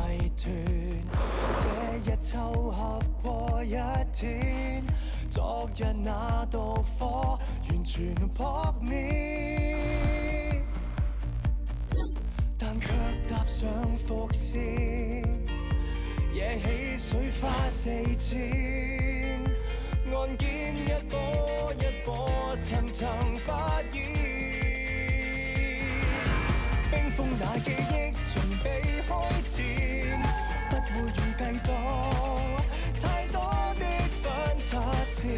團，這日湊合過一天，昨日那道火完全撲滅，但卻踏上伏線，惹起水花四濺，案件一波一波層層發現，冰封那記憶從被開戰，不會預計到太多的反差線，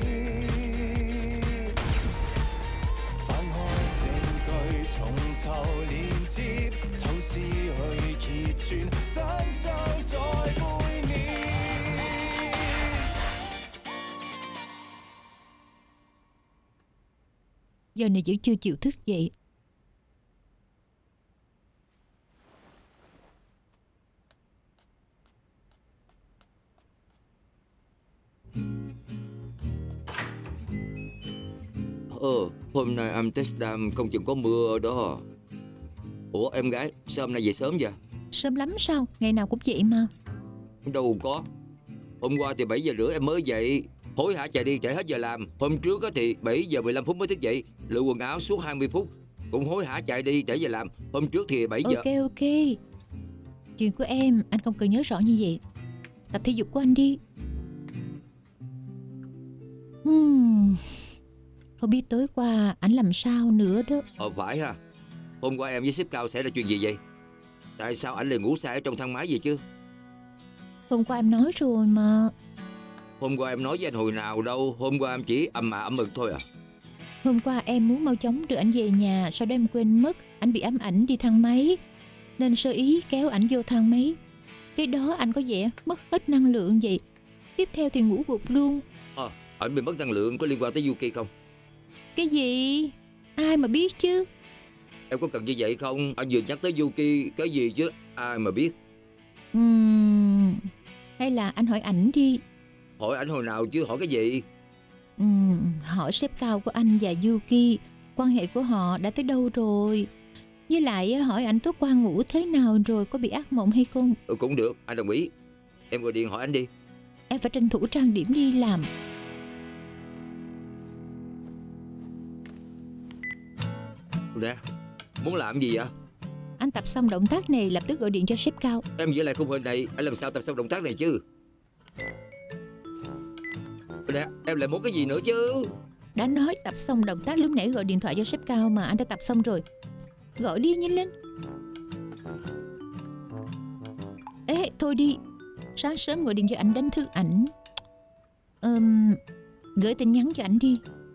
翻開證據從頭連接，就是去揭穿真相在背面。 Giờ này vẫn chưa chịu thức dậy. Hôm nay Amsterdam không chừng có mưa đó. Ủa em gái, sao hôm nay về sớm vậy? Sớm lắm sao? Ngày nào cũng vậy mà. Đâu có. Hôm qua thì 7 giờ rưỡi em mới dậy, hối hả chạy đi trễ hết giờ làm. Hôm trước thì 7 giờ 15 phút mới thức dậy, lựa quần áo suốt 20 phút, cũng hối hả chạy đi trễ giờ làm. Hôm trước thì 7 giờ. Ok. Chuyện của em anh không cần nhớ rõ như vậy. Tập thể dục của anh đi. Không biết tối qua anh làm sao nữa đó. Phải ha. Hôm qua em với sếp Cao xảy ra chuyện gì vậy? Tại sao anh lại ngủ say ở trong thang máy vậy chứ? Hôm qua em nói rồi mà. Hôm qua em nói với anh hồi nào đâu. Hôm qua em chỉ ầm ực thôi à. Hôm qua em muốn mau chóng đưa anh về nhà, sau đó em quên mất anh bị ám ảnh đi thang máy, nên sơ ý kéo ảnh vô thang máy. Cái đó anh có vẻ mất hết năng lượng vậy. Tiếp theo thì ngủ gục luôn. Ảnh bị mất năng lượng có liên quan tới Yuki không? Cái gì? Ai mà biết chứ. Em có cần như vậy không? Anh vừa nhắc tới Yuki cái gì chứ ai mà biết. Hay là anh hỏi ảnh đi. Hỏi ảnh hồi nào chứ hỏi cái gì? Hỏi sếp Cao của anh và Yuki, quan hệ của họ đã tới đâu rồi. Với lại hỏi ảnh tối qua ngủ thế nào rồi, có bị ác mộng hay không. Cũng được, anh đồng ý. Em gọi điện hỏi anh đi. Em phải tranh thủ trang điểm đi làm. Nè, muốn làm gì vậy? Anh tập xong động tác này lập tức gọi điện cho sếp Cao. Em giữ lại khung hình này, anh làm sao tập xong động tác này chứ? Nè, em lại muốn cái gì nữa chứ? Đã nói tập xong động tác lúc nãy gọi điện thoại cho sếp Cao mà. Anh đã tập xong rồi. Gọi đi nhanh lên. Ê, thôi đi. Sáng sớm gọi điện cho ảnh đánh thức ảnh. Gửi tin nhắn cho ảnh đi.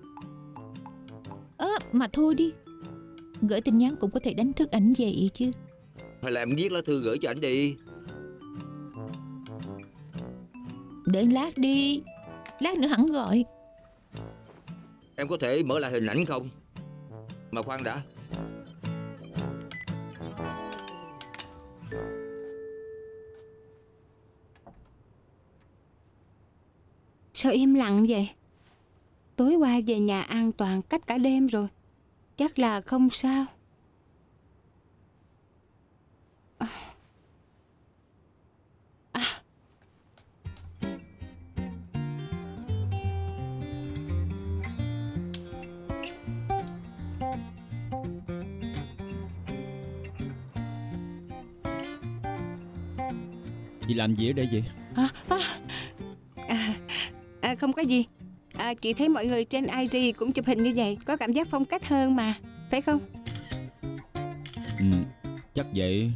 Mà thôi đi. Gửi tin nhắn cũng có thể đánh thức ảnh vậy chứ. Hay là em viết lá thư gửi cho ảnh đi. Để lát đi. Lát nữa hẳn gọi. Em có thể mở lại hình ảnh không? Mà khoan đã. Sao im lặng vậy? Tối qua về nhà an toàn cách cả đêm rồi. Chắc là không sao. Chị làm gì ở đây vậy? Không có gì. Chị thấy mọi người trên IG cũng chụp hình như vậy, có cảm giác phong cách hơn mà, phải không? Chắc vậy.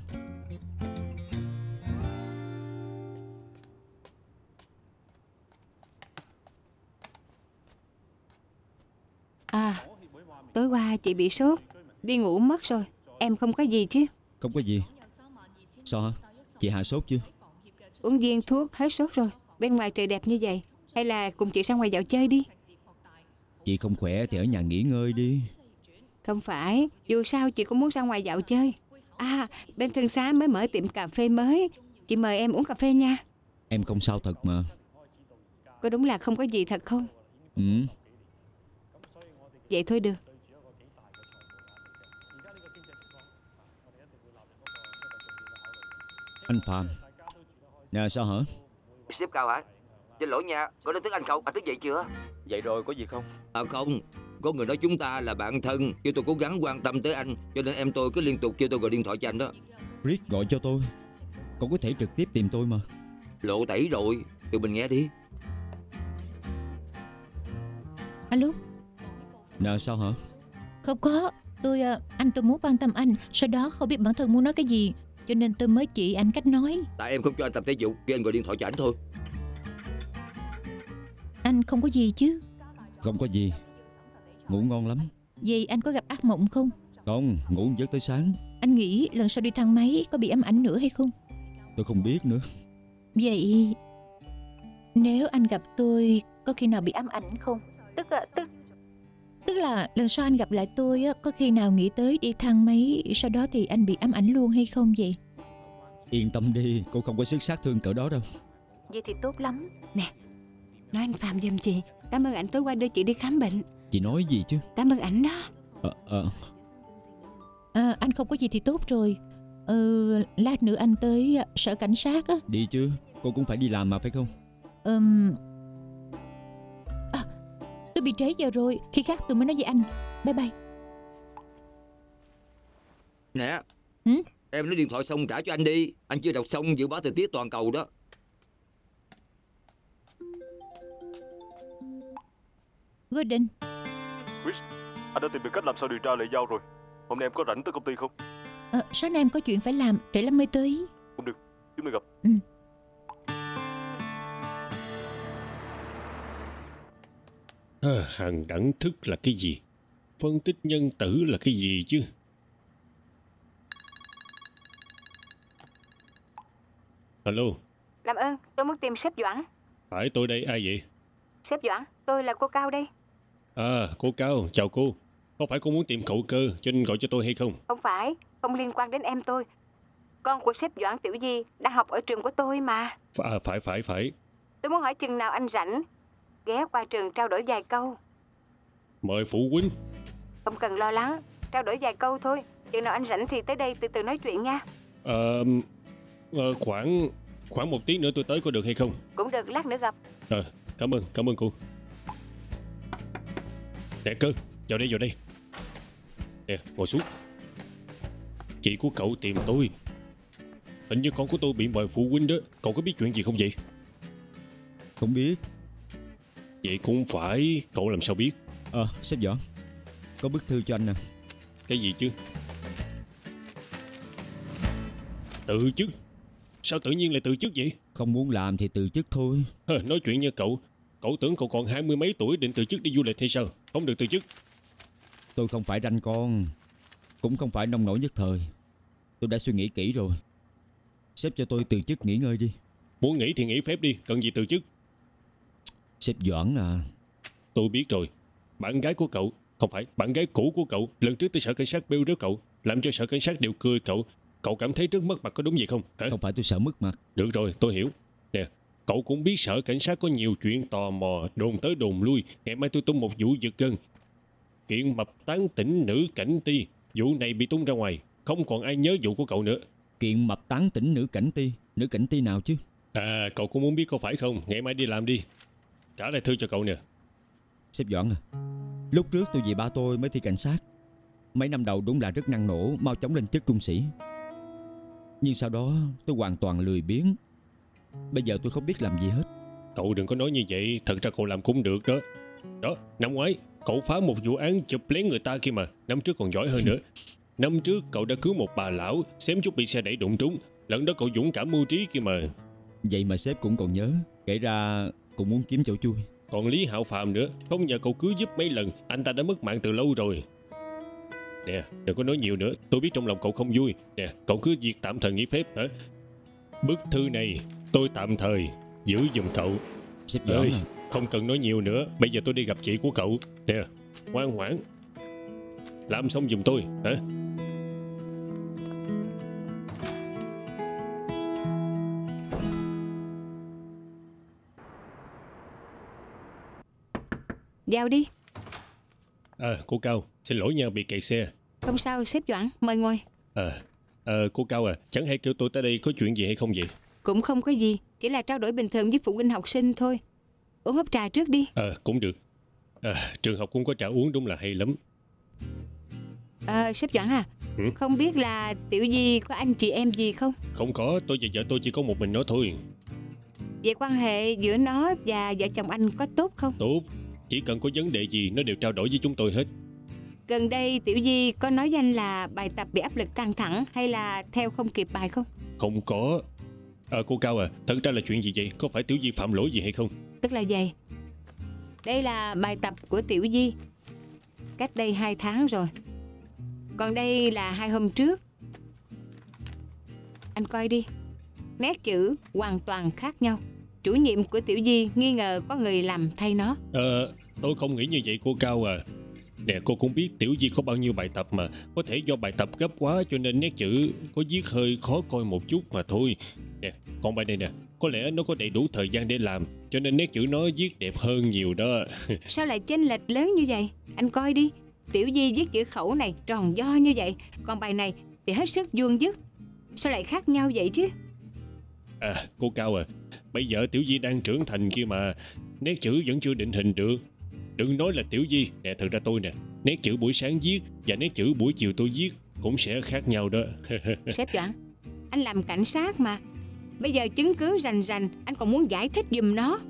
Tối qua chị bị sốt, đi ngủ mất rồi. Em không có gì chứ? Không có gì. Sao hả? Chị hạ sốt chưa? Uống viên thuốc hết sốt rồi. Bên ngoài trời đẹp như vậy, hay là cùng chị ra ngoài dạo chơi đi. Chị không khỏe thì ở nhà nghỉ ngơi đi. Không phải, dù sao chị cũng muốn ra ngoài dạo chơi. Bên Thương Xá mới mở tiệm cà phê mới, chị mời em uống cà phê nha. Em không sao thật mà. Có đúng là không có gì thật không? Vậy thôi được. Anh Phạm, Nè sao hả? Sếp Cao hả? Xin lỗi nha, có đến tức anh không? Anh thức dậy chưa? Vậy rồi có gì không? Không, có người nói chúng ta là bạn thân, kêu tôi cố gắng quan tâm tới anh, cho nên em tôi cứ liên tục kêu tôi gọi điện thoại cho anh đó. Rick gọi cho tôi. Cậu có thể trực tiếp tìm tôi mà. Lộ tẩy rồi, tụi mình nghe đi. Alo. Nè sao hả? Không có. Tôi muốn quan tâm anh. Sau đó không biết bản thân muốn nói cái gì, cho nên tôi mới chỉ anh cách nói. Tại em không cho anh tập thể dục, kêu anh gọi điện thoại cho anh thôi. Anh không có gì chứ? Không có gì. Ngủ ngon lắm. Vậy anh có gặp ác mộng không? Không, ngủ giấc tới sáng. Anh nghĩ lần sau đi thang máy có bị ám ảnh nữa hay không? Tôi không biết nữa. Vậy nếu anh gặp tôi có khi nào bị ám ảnh không? Tức là lần sau anh gặp lại tôi có khi nào nghĩ tới đi thang máy, sau đó thì anh bị ám ảnh luôn hay không vậy? Yên tâm đi, cô không có sức sát thương cỡ đó đâu. Vậy thì tốt lắm. Nè, nói anh Phạm giùm chị. Cảm ơn ảnh tối qua đưa chị đi khám bệnh. Chị nói gì chứ? Cảm ơn ảnh đó. Anh không có gì thì tốt rồi. Lát nữa anh tới sở cảnh sát á. Đi chứ, cô cũng phải đi làm mà phải không? Tôi bị trễ giờ rồi, khi khác tôi mới nói với anh. Bye bye. Nè, Ừ? em nói điện thoại xong trả cho anh đi. Anh chưa đọc xong dự báo thời tiết toàn cầu đó. Gordon, Chris, anh đã tìm được cách làm sao điều tra lại Giao rồi. Hôm nay em có rảnh tới công ty không? sáng nay em có chuyện phải làm, trễ lắm mới tới. Không được, chúng mình gặp. Hàng đẳng thức là cái gì? Phân tích nhân tử là cái gì chứ? Alo, Làm ơn, tôi muốn tìm sếp Doãn. phải tôi đây, ai vậy? Sếp Doãn, tôi là cô Cao đây. Cô Cao, chào cô. Có phải cô muốn tìm cậu Cơ cho nên gọi cho tôi hay không? Không phải, không liên quan đến em tôi. Con của sếp Doãn Tiểu Di đang học ở trường của tôi mà. Phải. Tôi muốn hỏi chừng nào anh rảnh, ghé qua trường trao đổi vài câu. Mời phụ huynh. Không cần lo lắng, trao đổi vài câu thôi. Chừng nào anh rảnh thì tới đây từ từ nói chuyện nha. Khoảng 1 tiếng nữa tôi tới có được hay không? Cũng được, lát nữa gặp. Cảm ơn cô. Nè Cơ, vào đây. Nè, ngồi xuống. Chị của cậu tìm tôi. Hình như con của tôi bị mời phụ huynh đó. Cậu có biết chuyện gì không vậy? Không biết. Vậy cũng phải. Cậu làm sao biết? Sếp Doãn, có bức thư cho anh nè. Cái gì chứ? Từ chức? Sao tự nhiên lại từ chức vậy? Không muốn làm thì từ chức thôi. Nói chuyện như cậu. Cậu tưởng cậu còn 20 mấy tuổi định từ chức đi du lịch hay sao? Không được từ chức. Tôi không phải ranh con, cũng không phải nông nổi nhất thời. Tôi đã suy nghĩ kỹ rồi. Sếp cho tôi từ chức nghỉ ngơi đi. Muốn nghỉ thì nghỉ phép đi, cần gì từ chức? Sếp Doãn à. Tôi biết rồi. Bạn gái của cậu, không phải, bạn gái cũ của cậu lần trước tới sở cảnh sát bêu rớt cậu, làm cho sở cảnh sát đều cười cậu. Cậu cảm thấy rất mất mặt, có đúng vậy không? Hả? Không phải tôi sợ mất mặt. Được rồi, tôi hiểu. Nè, cậu cũng biết sở cảnh sát có nhiều chuyện tò mò, đồn tới đồn lui. Ngày mai tôi tung một vụ giật gân. Kiện mập tán tỉnh nữ cảnh ti. Vụ này bị tung ra ngoài, không còn ai nhớ vụ của cậu nữa. Kiện mập tán tỉnh nữ cảnh ti. Nữ cảnh ti nào chứ? Cậu cũng muốn biết có phải không? Ngày mai đi làm đi. Trả lại thư cho cậu nè. Sếp Doãn à, lúc trước tôi vì ba tôi mới thi cảnh sát. Mấy năm đầu đúng là rất năng nổ, mau chóng lên chức trung sĩ. Nhưng sau đó tôi hoàn toàn lười biếng. Bây giờ tôi không biết làm gì hết. Cậu đừng có nói như vậy. Thật ra cậu làm cũng được đó. Đó, năm ngoái cậu phá một vụ án chụp lén người ta kia mà. Năm trước còn giỏi hơn nữa. Năm trước cậu đã cứu một bà lão xém chút bị xe đẩy đụng trúng. Lần đó cậu dũng cảm mưu trí kia mà. Vậy mà sếp cũng còn nhớ. Kể ra cũng muốn kiếm chỗ chui. Còn Lý Hạo Phạm nữa, không nhờ cậu cứu giúp mấy lần, anh ta đã mất mạng từ lâu rồi. Nè, đừng có nói nhiều nữa. Tôi biết trong lòng cậu không vui. Nè, cậu cứ việc tạm thời nghỉ phép hả? Bức thư này tôi tạm thời giữ giùm cậu. Sếp Doãn à. Không cần nói nhiều nữa. Bây giờ tôi đi gặp chị của cậu. Nè, ngoan ngoãn làm xong giùm tôi hả? Vào đi. Cô Cao, xin lỗi nha, bị kẹt xe. Không sao sếp Doãn, mời ngồi. Cô Cao à, chẳng hay kêu tôi tới đây có chuyện gì hay không vậy? Cũng không có gì. Chỉ là trao đổi bình thường với phụ huynh học sinh thôi. Uống húp trà trước đi. Cũng được. Trường học cũng có trà uống, đúng là hay lắm. Sếp Doãn à, Ừ? không biết là Tiểu Di có anh chị em gì không? Không có, tôi và vợ tôi chỉ có một mình nó thôi. Vậy quan hệ giữa nó và vợ chồng anh có tốt không? Tốt, chỉ cần có vấn đề gì nó đều trao đổi với chúng tôi hết. Gần đây Tiểu Di có nói với anh là bài tập bị áp lực căng thẳng hay là theo không kịp bài không? Không có. Cô Cao à, thật ra là chuyện gì vậy? Có phải Tiểu Di phạm lỗi gì hay không? Tức là vậy. Đây là bài tập của Tiểu Di, cách đây 2 tháng rồi. Còn đây là 2 hôm trước. Anh coi đi, nét chữ hoàn toàn khác nhau. Chủ nhiệm của Tiểu Di nghi ngờ có người làm thay nó. Tôi không nghĩ như vậy cô Cao à. Nè, cô cũng biết Tiểu Di có bao nhiêu bài tập mà. Có thể do bài tập gấp quá cho nên nét chữ có viết hơi khó coi một chút mà thôi. Nè, còn bài này nè, có lẽ nó có đầy đủ thời gian để làm, cho nên nét chữ nó viết đẹp hơn nhiều đó. Sao lại chênh lệch lớn như vậy? Anh coi đi, Tiểu Di viết chữ khẩu này tròn vo như vậy, còn bài này thì hết sức vuông vức. Sao lại khác nhau vậy chứ? Cô Cao à, bây giờ Tiểu Di đang trưởng thành kia mà, nét chữ vẫn chưa định hình được. Đừng nói là Tiểu Di, nè, thật ra tôi nè, nét chữ buổi sáng viết và nét chữ buổi chiều tôi viết cũng sẽ khác nhau đó. Sếp Doãn, anh làm cảnh sát mà, bây giờ chứng cứ rành rành, anh còn muốn giải thích giùm nó.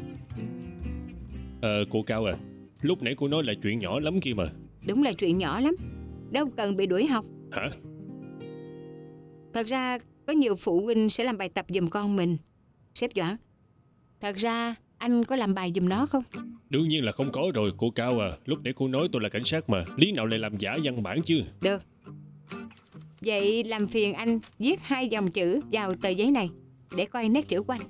Cô Cao à, lúc nãy cô nói là chuyện nhỏ lắm kia mà. Đúng là chuyện nhỏ lắm, đâu cần bị đuổi học. Hả? Thật ra có nhiều phụ huynh sẽ làm bài tập giùm con mình. Sếp Doãn, thật ra anh có làm bài giùm nó không? Đương nhiên là không có rồi cô Cao à. Lúc nãy cô nói tôi là cảnh sát mà, lý nào lại làm giả văn bản chứ. Được. Vậy làm phiền anh viết 2 dòng chữ vào tờ giấy này để coi nét chữ của anh.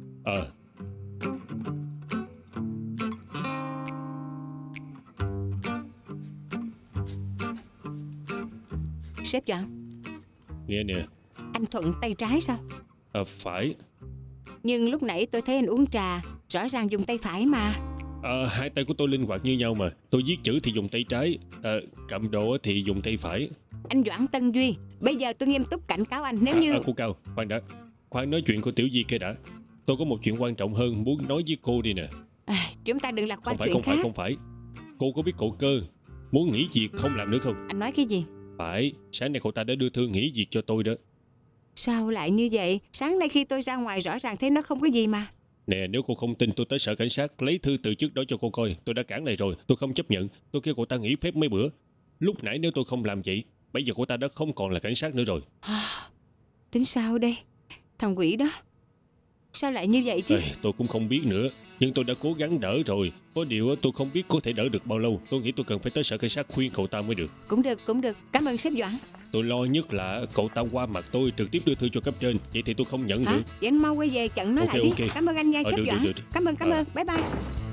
Sếp Doãn, Nghe nè. anh thuận tay trái sao? Phải. Nhưng lúc nãy tôi thấy anh uống trà, rõ ràng dùng tay phải mà. Hai tay của tôi linh hoạt như nhau mà. Tôi viết chữ thì dùng tay trái, cầm đồ thì dùng tay phải. Anh Doãn Tân Duy, bây giờ tôi nghiêm túc cảnh cáo anh nếu như... Cô Cao, khoan đã. Khoan nói chuyện của Tiểu Di kia đã. Tôi có một chuyện quan trọng hơn muốn nói với cô đi nè. Chúng ta đừng lạc qua chuyện khác. Không phải. Cô có biết cậu Cơ muốn nghỉ việc không làm nữa không? Anh nói cái gì? Phải, sáng nay cậu ta đã đưa thư nghỉ việc cho tôi đó. Sao lại như vậy? Sáng nay khi tôi ra ngoài rõ ràng thấy nó không có gì mà. Nè, nếu cô không tin tôi tới sở cảnh sát lấy thư từ trước đó cho cô coi. Tôi đã cản lại rồi, tôi không chấp nhận. Tôi kêu cậu ta nghỉ phép mấy bữa. Lúc nãy nếu tôi không làm vậy, bây giờ cậu ta đã không còn là cảnh sát nữa rồi. Tính sao đây? Thằng quỷ đó, sao lại như vậy chứ? Tôi cũng không biết nữa. Nhưng tôi đã cố gắng đỡ rồi. Có điều tôi không biết có thể đỡ được bao lâu. Tôi nghĩ tôi cần phải tới sở cảnh sát khuyên cậu ta mới được. Cũng được. Cảm ơn sếp Doãn. Tôi lo nhất là cậu ta qua mặt tôi trực tiếp đưa thư cho cấp trên. Vậy thì tôi không nhận được. Vậy anh mau quay về chặn nó lại đi. Cảm ơn anh nha sếp Doãn. Được. Cảm ơn. Bye bye.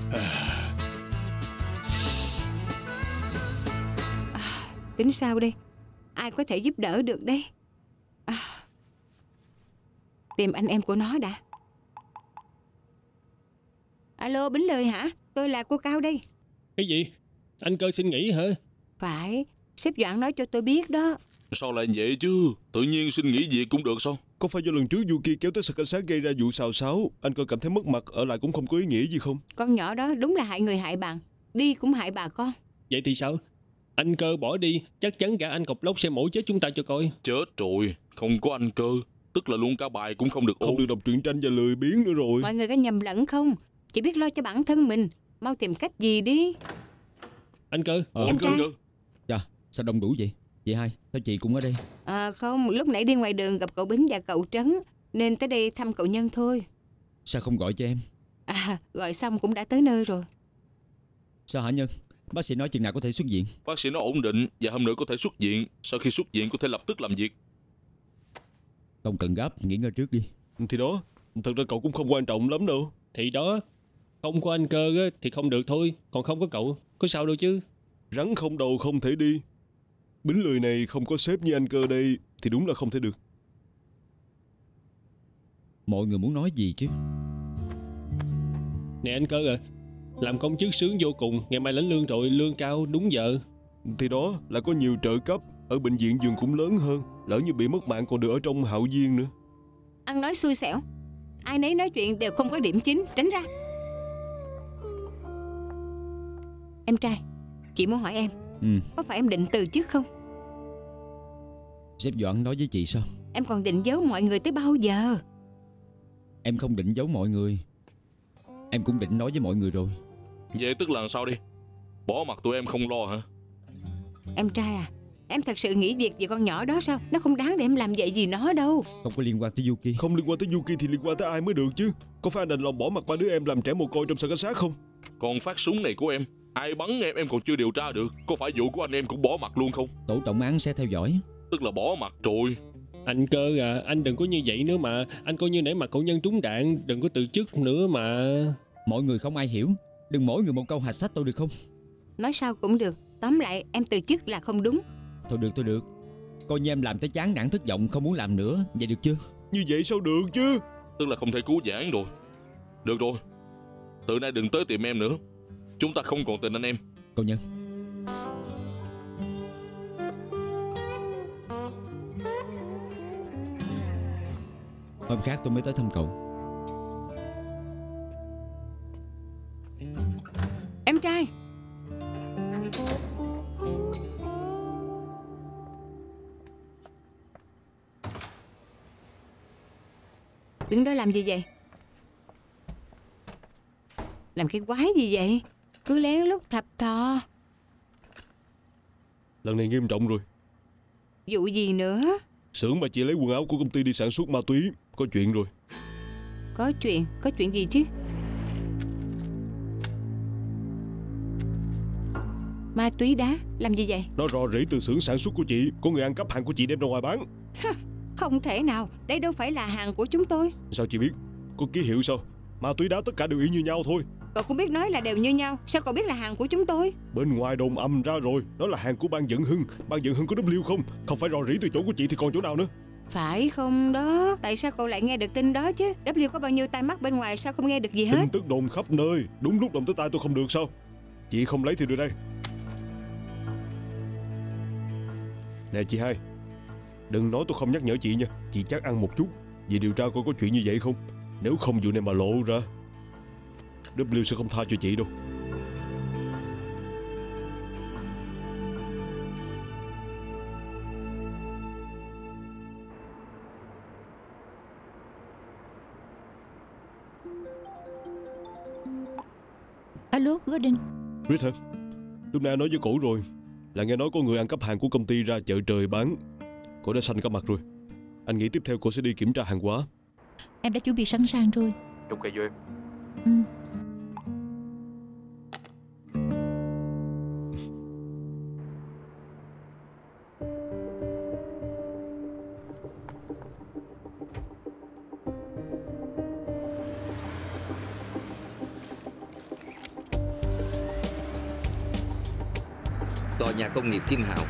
Tính sao đây? Ai có thể giúp đỡ được đây? Tìm anh em của nó đã. Alo, Bính Lời hả? Tôi là cô Cao đây. Cái gì? Anh Cơ xin nghỉ hả? Phải, sếp Doãn nói cho tôi biết đó. Sao lại vậy chứ? Tự nhiên xin nghỉ việc cũng được sao? Có phải do lần trước vụ kia kéo tới sở cảnh sát gây ra vụ xào xáo, anh Cơ cảm thấy mất mặt, ở lại cũng không có ý nghĩa gì không? Con nhỏ đó đúng là hại người hại bạn, đi cũng hại bà con. Vậy thì sao? Anh Cơ bỏ đi, chắc chắn gã anh cọc lốc sẽ mổ chết chúng ta cho coi. Chết rồi, không có anh Cơ, tức là luôn cả bài cũng không được ổn. Không được đọc truyện tranh và lười biếng nữa rồi. Mọi người có nhầm lẫn không? Chỉ biết lo cho bản thân mình, mau tìm cách gì đi. Anh Cơ. Em trai. Dạ, sao đông đủ vậy? Chị hai, sao chị cũng ở đây? Không, lúc nãy đi ngoài đường gặp cậu Bính và cậu Trấn, nên tới đây thăm cậu Nhân thôi. Sao không gọi cho em? Gọi xong cũng đã tới nơi rồi. Sao hả Nhân? Bác sĩ nói chừng nào có thể xuất viện? Bác sĩ nói ổn định và hôm nữa có thể xuất viện. Sau khi xuất viện có thể lập tức làm việc. Không cần gấp, nghỉ ngơi trước đi. Thì đó, thật ra cậu cũng không quan trọng lắm đâu. Thì đó, không có anh Cơ thì không được thôi. Còn không có cậu, có sao đâu chứ. Rắn không đầu không thể đi. Bính Lười này không có sếp như anh Cơ đây thì đúng là không thể được. Mọi người muốn nói gì chứ? Nè anh Cơ à, làm công chức sướng vô cùng. Ngày mai lãnh lương rồi, lương cao đúng giờ. Thì đó là có nhiều trợ cấp. Ở bệnh viện giường cũng lớn hơn. Lỡ như bị mất mạng còn được ở trong Hạo Viên nữa. Ăn nói xui xẻo. ai nấy nói chuyện đều không có điểm chính. Tránh ra. Em trai, chị muốn hỏi em, có phải em định từ chức không? Sếp Doãn nói với chị sao? Em còn định giấu mọi người tới bao giờ? Em không định giấu mọi người. Em cũng định nói với mọi người rồi. Vậy tức là sao đi? Bỏ mặt tụi em không lo hả? Em trai à, em thật sự nghĩ việc gì con nhỏ đó sao? Nó không đáng để em làm vậy gì nó đâu. Không có liên quan tới Yuki. Không liên quan tới Yuki thì liên quan tới ai mới được chứ? Có phải anh đành lòng bỏ mặt ba đứa em làm trẻ mồ côi trong sở cảnh sát không? Còn phát súng này của em, ai bắn em còn chưa điều tra được. Có phải vụ của anh em cũng bỏ mặt luôn không? Tổ trọng án sẽ theo dõi. Tức là bỏ mặt rồi. Anh Cơ à, anh đừng có như vậy nữa mà. Anh coi như nể mặt cậu nhân trúng đạn, đừng có từ chức nữa mà. Mọi người không ai hiểu. Đừng mỗi người một câu hạch sách tôi được không? Nói sao cũng được. Tóm lại em từ chức là không đúng. Thôi được. Coi như em làm tới chán nản thất vọng không muốn làm nữa. Vậy được chưa? Như vậy sao được chứ? Tức là không thể cứu vãn rồi. Được rồi, từ nay đừng tới tìm em nữa. Chúng ta không còn tình anh em. Cậu Nhân, hôm khác tôi mới tới thăm cậu. Em trai, đứng đó làm gì vậy? Làm cái quái gì vậy? Cứ lén lút thập thò. Lần này nghiêm trọng rồi. Vụ gì nữa? Xưởng mà chị lấy quần áo của công ty đi sản xuất ma túy có chuyện rồi. Có chuyện gì chứ? Ma túy đá, làm gì vậy? Nó rò rỉ từ xưởng sản xuất của chị. Có người ăn cắp hàng của chị đem ra ngoài bán. Không thể nào, đây đâu phải là hàng của chúng tôi. Sao chị biết? Có ký hiệu sao? Ma túy đá tất cả đều y như nhau thôi. Cậu cũng biết nói là đều như nhau. Sao cậu biết là hàng của chúng tôi? Bên ngoài đồn ầm ra rồi. Nó là hàng của Ban Vận Hưng. Ban Vận Hưng có W không? Không phải rò rỉ từ chỗ của chị thì còn chỗ nào nữa? Phải không đó? Tại sao cậu lại nghe được tin đó chứ? W có bao nhiêu tai mắt bên ngoài sao không nghe được gì hết? Tin tức đồn khắp nơi. Đúng lúc động tới tai tôi không được sao? Chị không lấy thì được đây. Nè chị hai, đừng nói tôi không nhắc nhở chị nha. Chị chắc ăn một chút. Vì điều tra coi có chuyện như vậy không. Nếu không vụ này mà lộ ra, W sẽ không tha cho chị đâu. Alo, Gordon. Chris hả? Lúc nãy nói với cổ rồi. Là nghe nói có người ăn cắp hàng của công ty ra chợ trời bán. Cổ đã xanh cả mặt rồi. Anh nghĩ tiếp theo cổ sẽ đi kiểm tra hàng hóa. Em đã chuẩn bị sẵn sàng rồi. Trông cây vô em. Tòa nhà công nghiệp Kim Hào.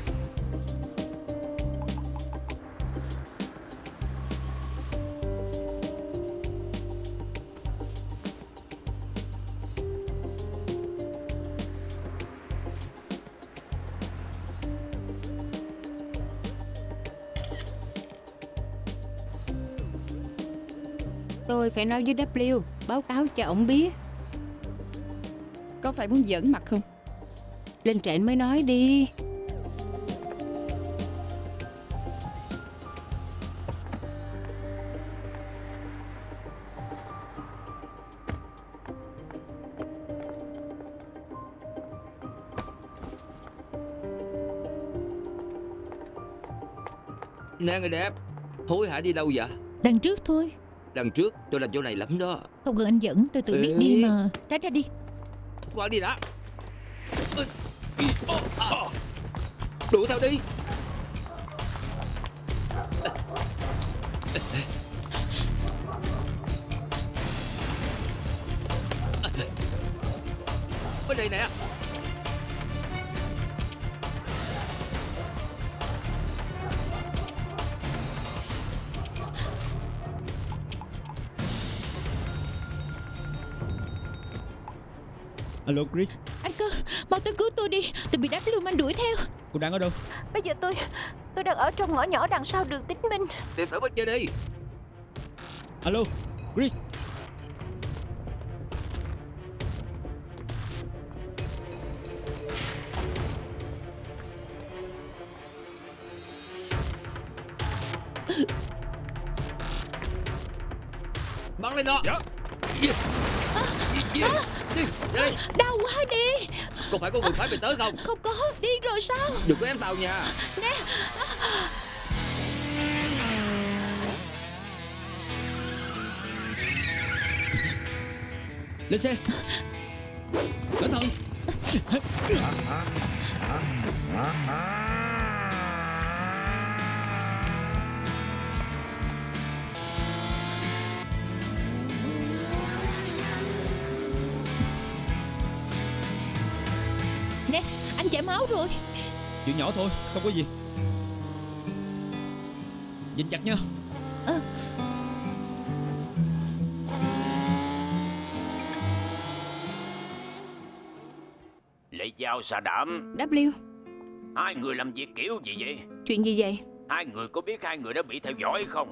Tôi phải nói với W, báo cáo cho ổng biết. Có phải muốn giỡn mặt không? Lên trển mới nói đi. Nè người đẹp, hối hả đi đâu vậy? Đằng trước thôi. Đằng trước tôi làm chỗ này lắm đó. Không cần anh dẫn, tôi tự biết đi mà. Tránh ra đi. Qua đi đã. Đuổi theo đi. Bên đây nè. Alo Chris, Anh Cơ, mau tới cứu tôi đi. Tôi bị W Man đuổi theo. cô đang ở đâu? Bây giờ tôi đang ở trong ngõ nhỏ đằng sau đường Tín Minh. Tìm ở bên kia đi. Alo, Chris. Bắn lên đó. Dạ. Đi đây. Đau quá đi. Có phải có người phải mày tới không? Không có, đi rồi sao? Đừng có ém tao nha. Nè. Lên xe. Cẩn thận. Nè, anh chảy máu rồi. Chuyện nhỏ thôi, không có gì. Dính chặt nha. Lệ Giao, Xà Đảm, W, hai người làm việc kiểu gì vậy? chuyện gì vậy? Hai người có biết hai người đã bị theo dõi không?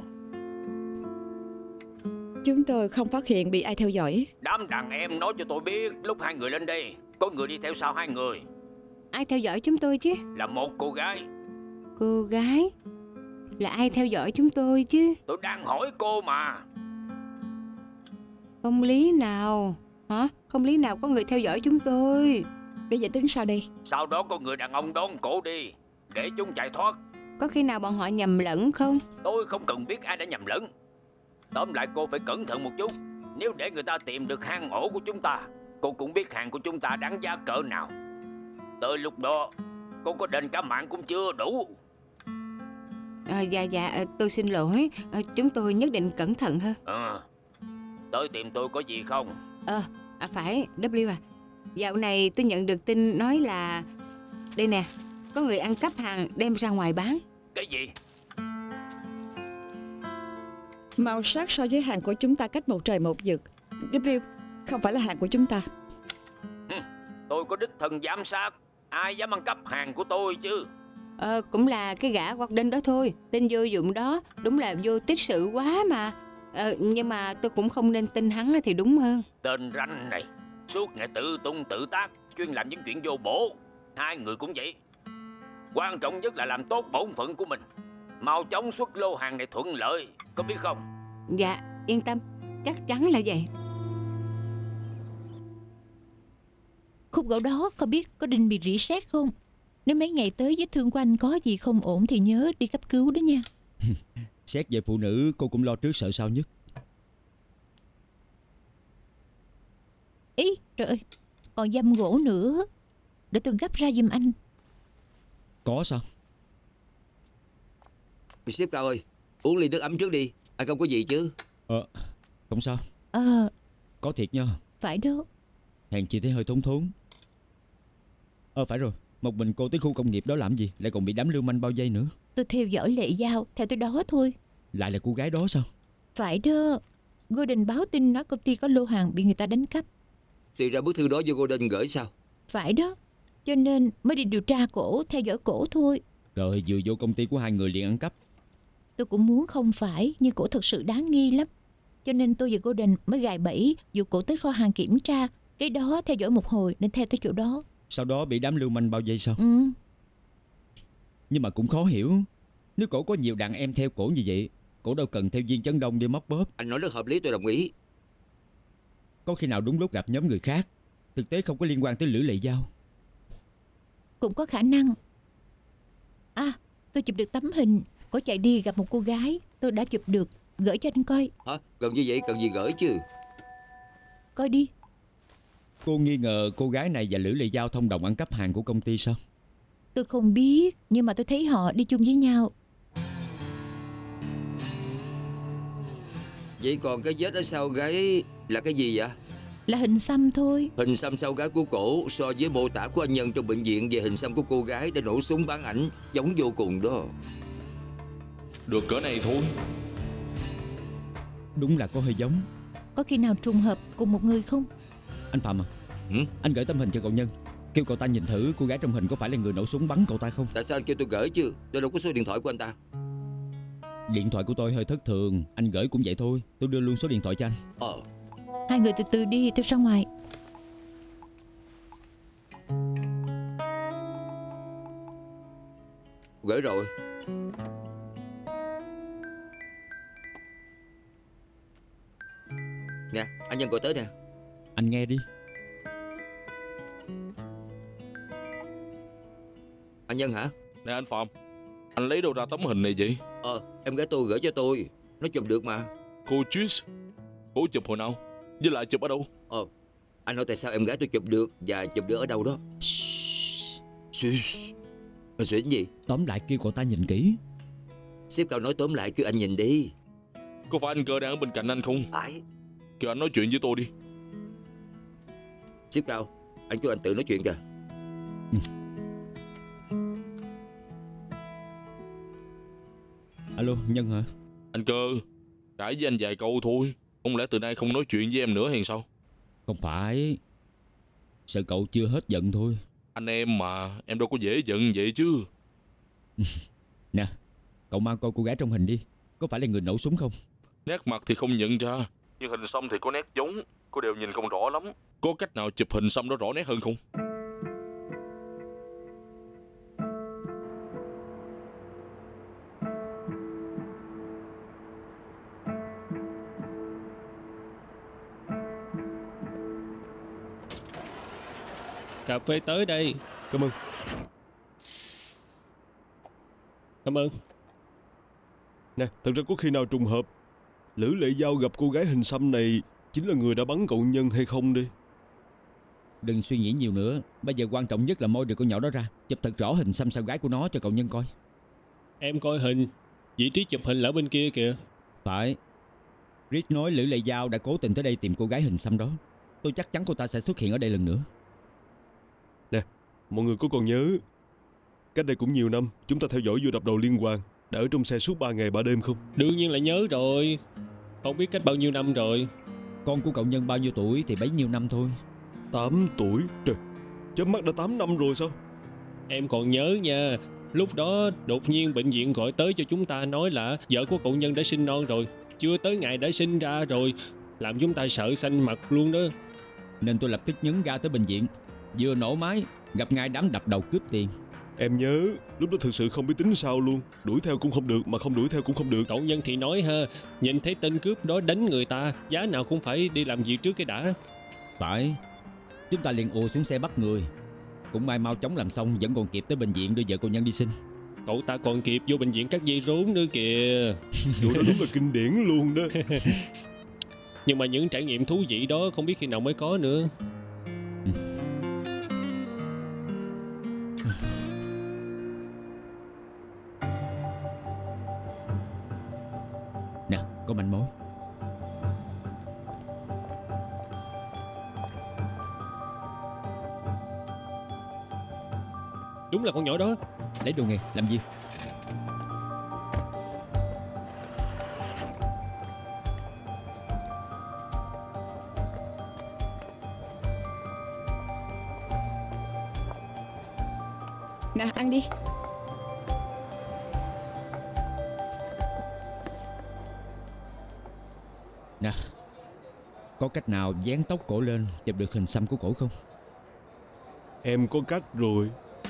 Chúng tôi không phát hiện bị ai theo dõi. Đám đàn em nói cho tôi biết lúc hai người lên đây có người đi theo sau hai người. Ai theo dõi chúng tôi chứ? Là một cô gái. Cô gái? Là ai theo dõi chúng tôi chứ? Tôi đang hỏi cô mà. Không lý nào. Hả? Không lý nào có người theo dõi chúng tôi. Bây giờ tính sao đây? Sau đó có người đàn ông đón cổ đi để chúng chạy thoát. Có khi nào bọn họ nhầm lẫn không? Tôi không cần biết ai đã nhầm lẫn. Tóm lại cô phải cẩn thận một chút. Nếu để người ta tìm được hang ổ của chúng ta, cô cũng biết hàng của chúng ta đáng giá cỡ nào. Tới lúc đó cô có đền cả mạng cũng chưa đủ. Dạ, tôi xin lỗi. Chúng tôi nhất định cẩn thận hơn. Tới tìm tôi có gì không? Phải, W à. Dạo này tôi nhận được tin nói là đây nè, có người ăn cắp hàng đem ra ngoài bán. Cái gì? Màu sắc so với hàng của chúng ta cách một trời một vực. W, không phải là hàng của chúng ta. Tôi có đích thân giám sát. Ai dám ăn cắp hàng của tôi chứ? Cũng là cái gã Gordon đó thôi. Tên vô dụng đó, đúng là vô tích sự quá mà. Nhưng mà tôi cũng không nên tin hắn thì đúng hơn. Tên ranh này suốt ngày tự tung tự tác, chuyên làm những chuyện vô bổ. Hai người cũng vậy. Quan trọng nhất là làm tốt bổn phận của mình, mau chóng xuất lô hàng này thuận lợi, có biết không? Dạ, yên tâm, chắc chắn là vậy. Khúc gỗ đó có biết có Đinh bị rỉ sét không? Nếu mấy ngày tới vết thương của anh có gì không ổn thì nhớ đi cấp cứu đó nha. Xét về phụ nữ cô cũng lo trước sợ sau nhất. Ý, trời ơi, còn dăm gỗ nữa. Để tôi gấp ra giùm anh. Có sao? Sếp Cao ơi, uống ly nước ấm trước đi. Anh không có gì chứ? Không sao. Có thiệt nha. Phải đó. Hèn chị thấy hơi thốn thốn. Phải rồi, một mình cô tới khu công nghiệp đó làm gì? Lại còn bị đám lưu manh bao vây nữa. Tôi theo dõi Lệ Giao, theo tới đó thôi. Lại là cô gái đó sao? Phải đó. Gordon báo tin nói công ty có lô hàng bị người ta đánh cắp. Thì ra bức thư đó do Gordon gửi sao? Phải đó. Cho nên mới đi điều tra cổ, theo dõi cổ thôi. Rồi vừa vô công ty của hai người liền ăn cắp. Tôi cũng muốn không phải, nhưng cổ thật sự đáng nghi lắm. Cho nên tôi và Gordon mới gài bẫy, dụ cổ tới kho hàng kiểm tra. Cái đó theo dõi một hồi nên theo tới chỗ đó. Sau đó bị đám lưu manh bao vây sao? Nhưng mà cũng khó hiểu. Nếu cổ có nhiều đàn em theo cổ như vậy, cổ đâu cần theo viên Chấn Đông đi móc bóp. Anh nói rất hợp lý, tôi đồng ý. Có khi nào đúng lúc gặp nhóm người khác, thực tế không có liên quan tới Lữ Lệ Giao? Cũng có khả năng. Tôi chụp được tấm hình cổ chạy đi gặp một cô gái. Tôi đã chụp được, gửi cho anh coi. Hả? Cần như vậy cần gì gửi chứ? Coi đi. Cô nghi ngờ cô gái này và Lữ Lệ Giao thông đồng ăn cắp hàng của công ty sao? Tôi không biết, nhưng mà tôi thấy họ đi chung với nhau. Vậy còn cái vết ở sau gáy là cái gì vậy? Là hình xăm thôi. Hình xăm sau gáy của cổ so với mô tả của anh Nhân trong bệnh viện về hình xăm của cô gái đã nổ súng bắn ảnh giống vô cùng đó. Được cỡ này thôi. Đúng là có hơi giống. Có khi nào trùng hợp cùng một người không? Anh Phạm à, anh gửi tấm hình cho cậu Nhân, kêu cậu ta nhìn thử cô gái trong hình có phải là người nổ súng bắn cậu ta không. Tại sao anh kêu tôi gửi chứ? Tôi đâu có số điện thoại của anh ta. Điện thoại của tôi hơi thất thường, anh gửi cũng vậy thôi. Tôi đưa luôn số điện thoại cho anh. Hai người từ từ đi, tôi ra ngoài. Gửi rồi. Nè, anh Nhân gọi tới nè. Anh nghe đi. Anh Nhân hả? Nè anh Phạm, anh lấy đâu ra tấm hình này vậy? Em gái tôi gửi cho tôi. Nó chụp được mà. Cô Trish, cô chụp hồi nào? Với lại chụp ở đâu? Anh hỏi tại sao em gái tôi chụp được và chụp được ở đâu đó. Mà xuyến gì? Tóm lại kêu cậu ta nhìn kỹ. Sếp Cao nói tóm lại kêu anh nhìn đi. Có phải anh Cơ đang ở bên cạnh anh không? Phải. Kêu anh nói chuyện với tôi đi. Sếp Cao, anh kêu anh tự nói chuyện kìa. Alo, Nhân hả? Anh Cơ, cãi với anh vài câu thôi. Không lẽ từ nay không nói chuyện với em nữa hay sao? Không phải. Sợ cậu chưa hết giận thôi. Anh em mà, em đâu có dễ giận vậy chứ. Nè, cậu mau coi cô gái trong hình đi. Có phải là người nổ súng không? Nét mặt thì không nhận ra, nhưng hình xăm thì có nét giống. Cô đều nhìn không rõ lắm. Có cách nào chụp hình xăm đó rõ nét hơn không? Cà phê tới đây. Cảm ơn. Cảm ơn. Nè, thật ra có khi nào trùng hợp Lữ Lệ Giao gặp cô gái hình xăm này chính là người đã bắn cậu Nhân hay không đi? Đừng suy nghĩ nhiều nữa. Bây giờ quan trọng nhất là moi được con nhỏ đó ra. Chụp thật rõ hình xăm sao gái của nó cho cậu Nhân coi. Em coi hình. Vị trí chụp hình là ở bên kia kìa. Phải. Rich nói Lữ Lệ Giao đã cố tình tới đây tìm cô gái hình xăm đó. Tôi chắc chắn cô ta sẽ xuất hiện ở đây lần nữa. Nè, mọi người có còn nhớ cách đây cũng nhiều năm chúng ta theo dõi vụ đập đầu liên hoàn, đã ở trong xe suốt 3 ngày 3 đêm không? Đương nhiên là nhớ rồi. Không biết cách bao nhiêu năm rồi. Con của cậu Nhân bao nhiêu tuổi thì bấy nhiêu năm thôi. 8 tuổi. Trời, chớp mắt đã 8 năm rồi sao? Em còn nhớ nha. Lúc đó đột nhiên bệnh viện gọi tới cho chúng ta nói là vợ của cậu Nhân đã sinh non rồi. Chưa tới ngày đã sinh ra rồi. Làm chúng ta sợ xanh mặt luôn đó. Nên tôi lập tức nhấn ga tới bệnh viện. Vừa nổ máy gặp ngay đám đập đầu cướp tiền. Em nhớ lúc đó thực sự không biết tính sao luôn. Đuổi theo cũng không được, mà không đuổi theo cũng không được. Cậu Nhân thì nói ha, nhìn thấy tên cướp đó đánh người ta, giá nào cũng phải đi làm gì trước cái đã. Phải. Chúng ta liền ùa xuống xe bắt người. Cũng may mau chóng làm xong, vẫn còn kịp tới bệnh viện đưa vợ cô Nhân đi sinh. Cậu ta còn kịp vô bệnh viện cắt dây rốn nữa kìa. Vụ đó đúng là kinh điển luôn đó. Nhưng mà những trải nghiệm thú vị đó không biết khi nào mới có nữa. Nè, có manh mối. Đúng là con nhỏ đó. Lấy đồ nghề, làm gì? Nè, ăn đi. Nè, có cách nào dán tóc cổ lên chụp được hình xăm của cổ không? Em có cách rồi.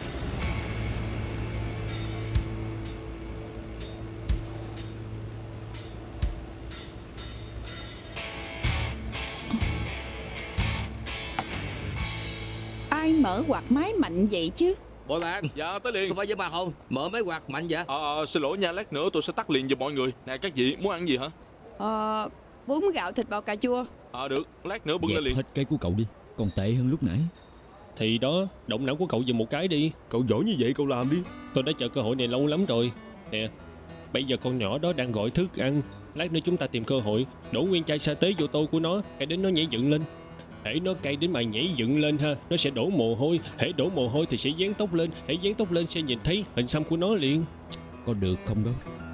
Ai mở quạt máy mạnh vậy chứ? Bội bạn. Dạ tới liền. Có phải với bà không? Mở máy quạt mạnh vậy? Xin lỗi nha, lát nữa tôi sẽ tắt liền giùm mọi người. Nè các vị muốn ăn gì hả? Bún gạo thịt bò cà chua. Được, lát nữa bưng lên Dẹp liền. hết cái của cậu đi. Còn tệ hơn lúc nãy. Thì đó, động não của cậu giùm một cái đi. Cậu giỏi như vậy cậu làm đi. Tôi đã chờ cơ hội này lâu lắm rồi. Nè, bây giờ con nhỏ đó đang gọi thức ăn. Lát nữa chúng ta tìm cơ hội đổ nguyên chai sa tế vô tô của nó, cay đến nó nhảy dựng lên. Hễ nó cay đến mà nhảy dựng lên ha, nó sẽ đổ mồ hôi. Hễ đổ mồ hôi thì sẽ dán tóc lên. Hễ dán tóc lên sẽ nhìn thấy hình xăm của nó liền. Có được không đó?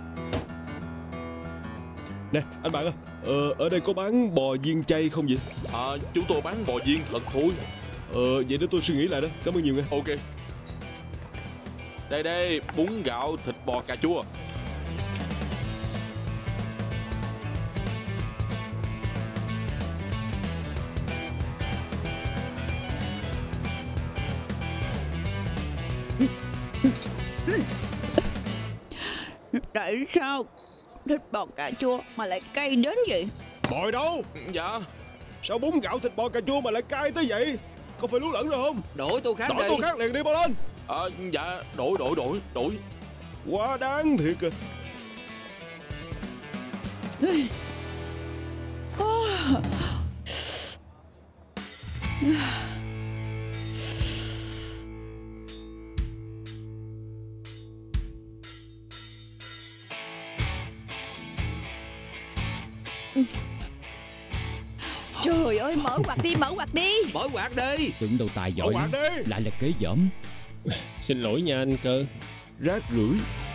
Nè anh bạn ơi, ở đây có bán bò viên chay không vậy? Chúng tôi bán bò viên thật thôi. Vậy để tôi suy nghĩ lại đó. Cảm ơn nhiều nha. Ok. Đây, bún gạo thịt bò cà chua. Tại sao thịt bò cà chua mà lại cay đến vậy? Bòi đâu? Dạ. Sao bún gạo thịt bò cà chua mà lại cay tới vậy? Có phải lú lẫn rồi không? Đổi tô khác Đổi đi. tô khác liền đi, mau lên. Dạ, đổi. Quá đáng thiệt kìa. Trời ơi, mở quạt đi. Bỏ quạt đi. Tưởng đâu tài giỏi Quạt lắm, đi. lại là kế giỡn. Xin lỗi nha anh Cơ. Rác rưởi.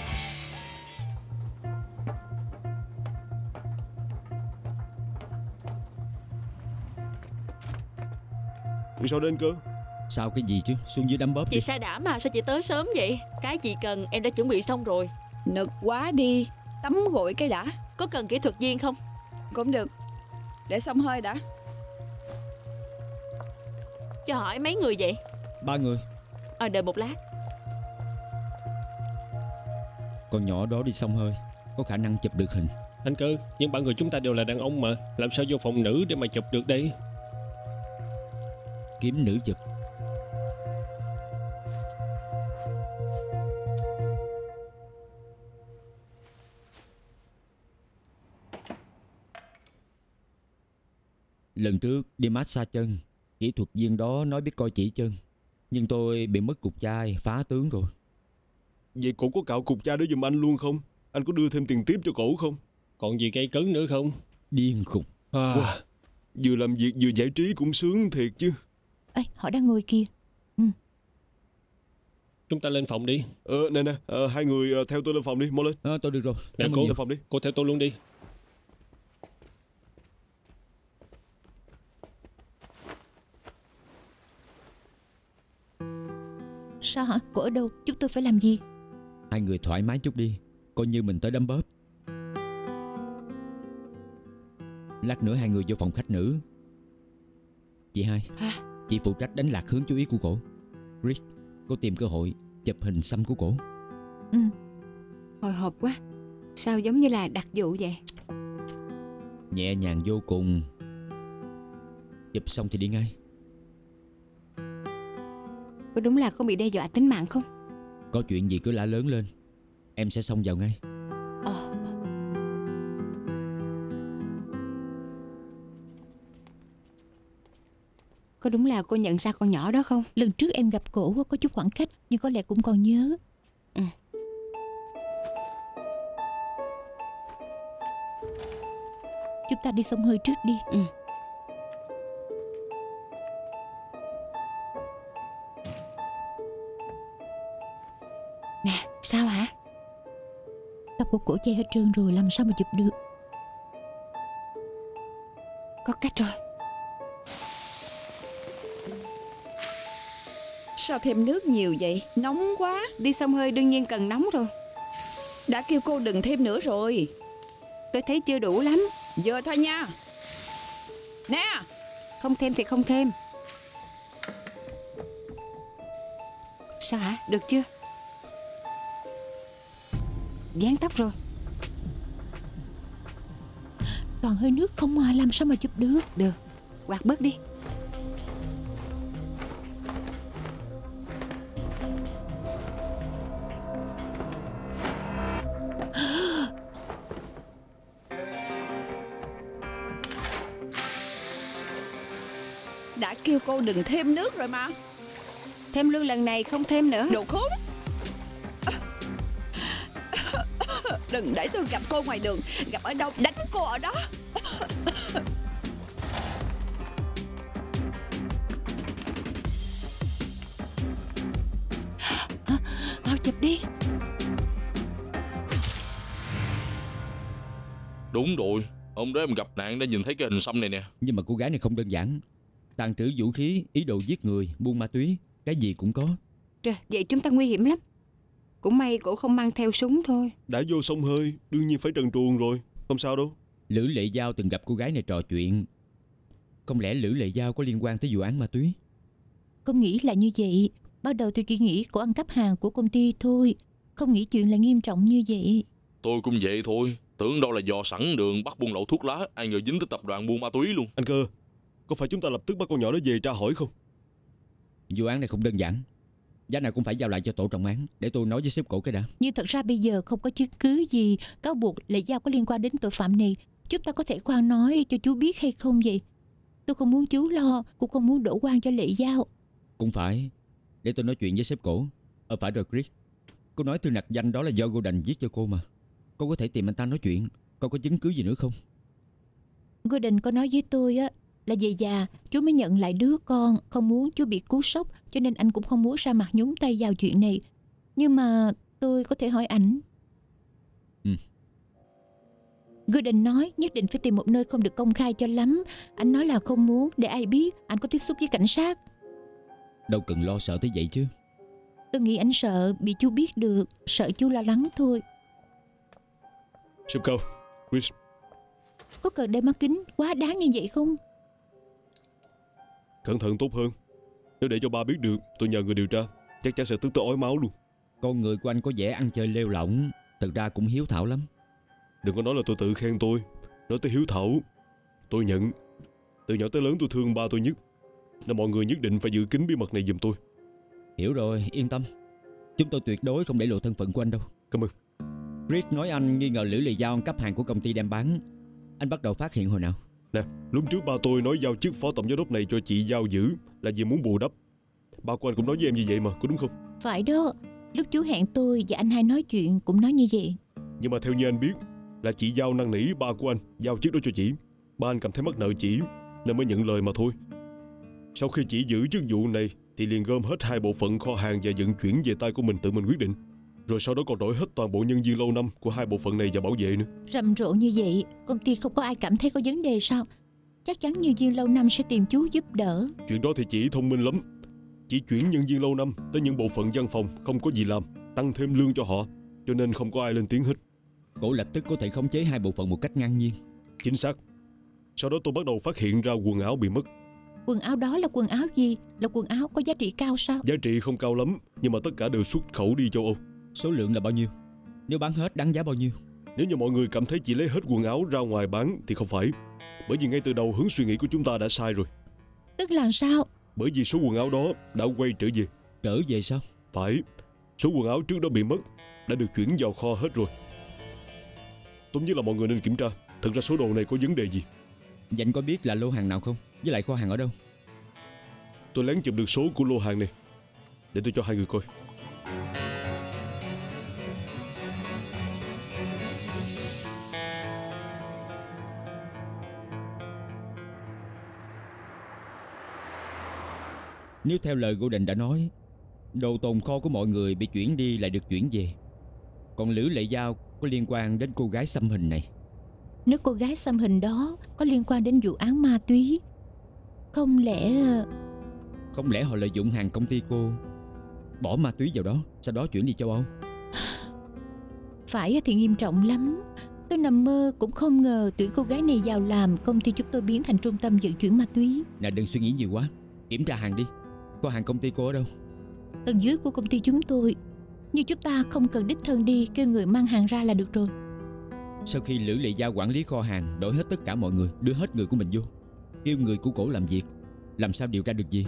Vì sao đến cơ? Sao cái gì chứ, xuống dưới đấm bóp đi. Chị Sa Đảm mà sao chị tới sớm vậy? Cái chị cần em đã chuẩn bị xong rồi. Nực quá đi. Tắm gội cái đã. Có cần kỹ thuật viên không? Cũng được. Để xông hơi đã. Cho hỏi mấy người vậy? 3 người. Đợi một lát. Con nhỏ đó đi xông hơi, có khả năng chụp được hình. Anh Cơ, nhưng 3 người chúng ta đều là đàn ông mà, làm sao vô phòng nữ để mà chụp được đây? Kiếm nữ chụp. Lần trước đi massage chân, kỹ thuật viên đó nói biết coi chỉ chân, nhưng tôi bị mất cục chai, phá tướng rồi. Vậy cổ có cạo cục chai đó giùm anh luôn không? Anh có đưa thêm tiền tiếp cho cổ không? Còn gì cây cấn nữa không? Điên khùng. Wow. Vừa làm việc vừa giải trí cũng sướng thiệt chứ. Ê, họ đang ngồi kia. Chúng ta lên phòng đi. Nè, hai người theo tôi lên phòng đi, mau lên. Tôi được rồi. Nè Cảm cô, ơn lên phòng đi. cô theo tôi luôn đi. Sao hả? Cô ở đâu? Chúng tôi phải làm gì? Hai người thoải mái chút đi, coi như mình tới đấm bóp. Lát nữa hai người vô phòng khách nữ. Chị hai, chị phụ trách đánh lạc hướng chú ý của cổ. Rick, cô tìm cơ hội chụp hình xăm của cổ. Hồi hộp quá. Sao giống như là đặc vụ vậy? Nhẹ nhàng vô cùng. Chụp xong thì đi ngay. Có đúng là không bị đe dọa tính mạng không? Có chuyện gì cứ la lớn lên, em sẽ xông vào ngay. Có đúng là cô nhận ra con nhỏ đó không? Lần trước em gặp cổ có chút khoảng cách, nhưng có lẽ cũng còn nhớ. Chúng ta đi xông hơi trước đi. Nè, sao hả? Tóc của cổ che hết trơn rồi, làm sao mà chụp được? Có cách rồi. Sao thêm nước nhiều vậy? Nóng quá. Đi xông hơi đương nhiên cần nóng rồi. Đã kêu cô đừng thêm nữa rồi. Tôi thấy chưa đủ lắm. Vừa thôi nha. Nè. Không thêm thì không thêm. Sao hả? Được chưa? Dán tóc rồi. Toàn hơi nước không à, làm sao mà chụp được? Được, quạt bớt đi. Đã kêu cô đừng thêm nước rồi mà. Thêm luôn lần này không thêm nữa. Đồ khốn. Đừng để tôi gặp cô ngoài đường. Gặp ở đâu đánh cô ở đó. Mau chụp đi. Đúng rồi, hôm đó em gặp nạn đã nhìn thấy cái hình xăm này nè. Nhưng mà cô gái này không đơn giản. Tàng trữ vũ khí, ý đồ giết người, buôn ma túy, cái gì cũng có. Trời, vậy chúng ta nguy hiểm lắm. Cũng may cổ không mang theo súng thôi. Đã vô xông hơi, đương nhiên phải trần truồng rồi. Không sao đâu. Lữ Lệ Giao từng gặp cô gái này trò chuyện. Không lẽ Lữ Lệ Giao có liên quan tới vụ án ma túy? Không nghĩ là như vậy. Bắt đầu tôi chỉ nghĩ cổ ăn cắp hàng của công ty thôi, không nghĩ chuyện là nghiêm trọng như vậy. Tôi cũng vậy thôi. Tưởng đâu là dò sẵn đường bắt buôn lậu thuốc lá, ai ngờ dính tới tập đoàn buôn ma túy luôn. Anh Cơ, có phải chúng ta lập tức bắt con nhỏ đó về tra hỏi không? Vụ án này không đơn giản. Giá nào cũng phải giao lại cho tổ trọng án, để tôi nói với sếp cổ cái đã. Nhưng thật ra bây giờ không có chứng cứ gì cáo buộc Lệ Giao có liên quan đến tội phạm này. Chúng ta có thể khoan nói cho chú biết hay không vậy? Tôi không muốn chú lo, cũng không muốn đổ oan cho Lệ Giao. Cũng phải. Để tôi nói chuyện với sếp cổ. Phải rồi Chris. Cô nói thư nặc danh đó là do Gordon viết cho cô mà. Cô có thể tìm anh ta nói chuyện. Cô có chứng cứ gì nữa không? Gordon có nói với tôi á là về già chú mới nhận lại đứa con, không muốn chú bị cú sốc, cho nên anh cũng không muốn ra mặt nhúng tay vào chuyện này. Nhưng mà tôi có thể hỏi ảnh. Gordon nói nhất định phải tìm một nơi không được công khai cho lắm. Anh nói là không muốn để ai biết anh có tiếp xúc với cảnh sát. Đâu cần lo sợ tới vậy chứ. Tôi nghĩ anh sợ bị chú biết được, sợ chú lo lắng thôi. Sếp Cao, Chris, Có cần đeo mắt kính quá đáng như vậy không? cẩn thận tốt hơn. Nếu để cho ba biết được, tôi nhờ người điều tra, chắc chắn sẽ tức tới ói máu luôn. Con người của anh có vẻ ăn chơi lêu lỏng, thật ra cũng hiếu thảo lắm. Đừng có nói là tôi tự khen tôi. Nói tới hiếu thảo, tôi nhận. Từ nhỏ tới lớn tôi thương ba tôi nhất, nên mọi người nhất định phải giữ kín bí mật này giùm tôi. Hiểu rồi, yên tâm. Chúng tôi tuyệt đối không để lộ thân phận của anh đâu. Cảm ơn. Chris nói anh nghi ngờ Lữ Lệ Giao ăn cắp hàng của công ty đem bán. Anh bắt đầu phát hiện hồi nào? Nè, lúc trước ba tôi nói giao chức phó tổng giám đốc này cho chị Giao giữ là vì muốn bù đắp. Ba của anh cũng nói với em như vậy mà, có đúng không? Phải đó. Lúc chú hẹn tôi và anh hai nói chuyện cũng nói như vậy. Nhưng mà theo như anh biết là chị Giao năn nỉ ba của anh giao chức đó cho chị. Ba anh cảm thấy mắc nợ chị nên mới nhận lời mà thôi. Sau khi chị giữ chức vụ này thì liền gom hết 2 bộ phận kho hàng và vận chuyển về tay của mình tự mình quyết định. Rồi sau đó còn đổi hết toàn bộ nhân viên lâu năm của 2 bộ phận này và bảo vệ nữa. Rầm rộ như vậy, công ty không có ai cảm thấy có vấn đề sao? Chắc chắn nhân viên lâu năm sẽ tìm chú giúp đỡ. Chuyện đó thì chị thông minh lắm. Chỉ chuyển nhân viên lâu năm tới những bộ phận văn phòng không có gì làm, tăng thêm lương cho họ, cho nên không có ai lên tiếng hết. Cổ lập tức có thể khống chế 2 bộ phận một cách ngang nhiên. Chính xác. Sau đó tôi bắt đầu phát hiện ra quần áo bị mất. Quần áo đó là quần áo gì? Là quần áo có giá trị cao sao? Giá trị không cao lắm, nhưng mà tất cả đều xuất khẩu đi châu Âu. Số lượng là bao nhiêu? Nếu bán hết đáng giá bao nhiêu? Nếu như mọi người cảm thấy chỉ lấy hết quần áo ra ngoài bán thì không phải. Bởi vì ngay từ đầu hướng suy nghĩ của chúng ta đã sai rồi. Tức là sao? Bởi vì số quần áo đó đã quay trở về. Trở về sao? Phải. Số quần áo trước đó bị mất đã được chuyển vào kho hết rồi. Tốt nhất là mọi người nên kiểm tra thực ra số đồ này có vấn đề gì. Vậy anh có biết là lô hàng nào không? Với lại kho hàng ở đâu? Tôi lén chụp được số của lô hàng này. Để tôi cho hai người coi. Nếu theo lời Gordon đã nói, đồ tồn kho của mọi người bị chuyển đi lại được chuyển về. Còn Lữ Lệ Giao có liên quan đến cô gái xăm hình này. Nếu cô gái xăm hình đó có liên quan đến vụ án ma túy, không lẽ họ lợi dụng hàng công ty cô, bỏ ma túy vào đó, sau đó chuyển đi châu Âu? Phải thì nghiêm trọng lắm. Tôi nằm mơ cũng không ngờ tuyển cô gái này vào làm công ty chúng tôi biến thành trung tâm vận chuyển ma túy. Nè, đừng suy nghĩ nhiều quá. Kiểm tra hàng đi. Có hàng công ty cô ở đâu? Tầng dưới của công ty chúng tôi. Nhưng chúng ta không cần đích thân đi, kêu người mang hàng ra là được rồi. Sau khi Lữ Lệ Giao quản lý kho hàng, đổi hết tất cả mọi người, đưa hết người của mình vô, kêu người của cổ làm việc, làm sao điều tra được gì?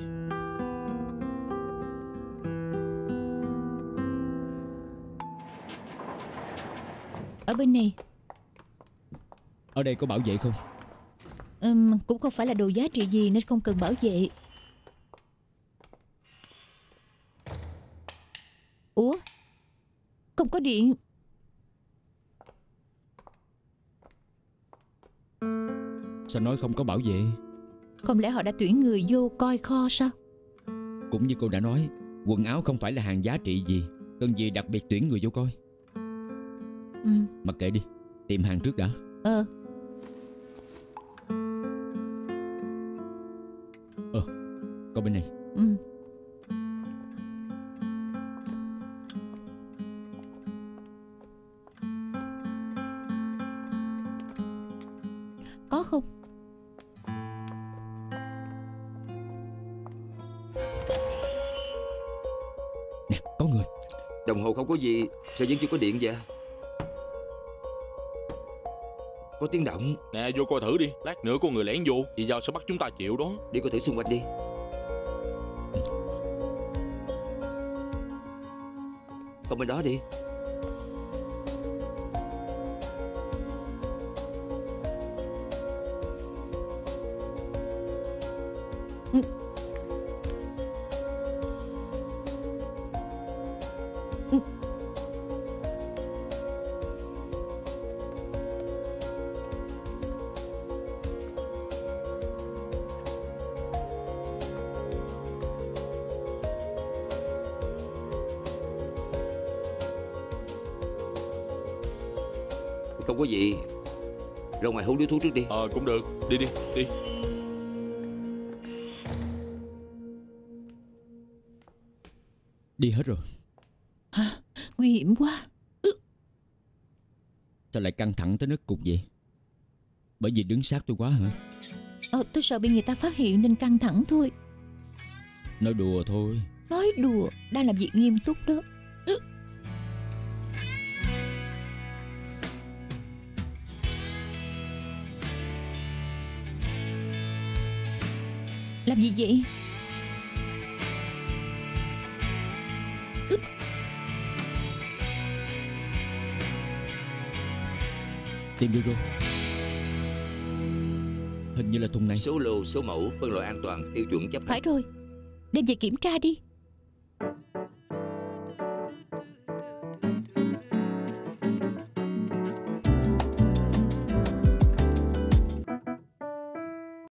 Ở bên này. Ở đây có bảo vệ không? Cũng không phải là đồ giá trị gì nên không cần bảo vệ. Ủa? Không có điện. Sao nói không có bảo vệ? Không lẽ họ đã tuyển người vô coi kho sao? Cũng như cô đã nói, quần áo không phải là hàng giá trị gì, cần gì đặc biệt tuyển người vô coi. Mặc kệ đi, tìm hàng trước đã. Coi bên này. Có không? Nè, có người. Đồng hồ không có gì, sao vẫn chưa có điện vậy? Có tiếng động. Nè, vô coi thử đi. Lát nữa có người lẻn vô, chị Giao sẽ bắt chúng ta chịu đó. Đi coi thử xung quanh đi. Con bên đó đi. Không có gì. Ra ngoài hút điếu thuốc trước đi. Cũng được. Đi đi, đi. Đi hết rồi. Hả? Nguy hiểm quá. Sao lại căng thẳng tới nứt cục vậy? Bởi vì đứng sát tôi quá hả? Tôi sợ bị người ta phát hiện nên căng thẳng thôi. Nói đùa thôi. Nói đùa, đang làm việc nghiêm túc đó. Làm gì vậy? Tìm được rồi. Hình như là thùng này. Số lô, số mẫu, phân loại an toàn, tiêu chuẩn chấp hành. Phải rồi. Đem về kiểm tra đi.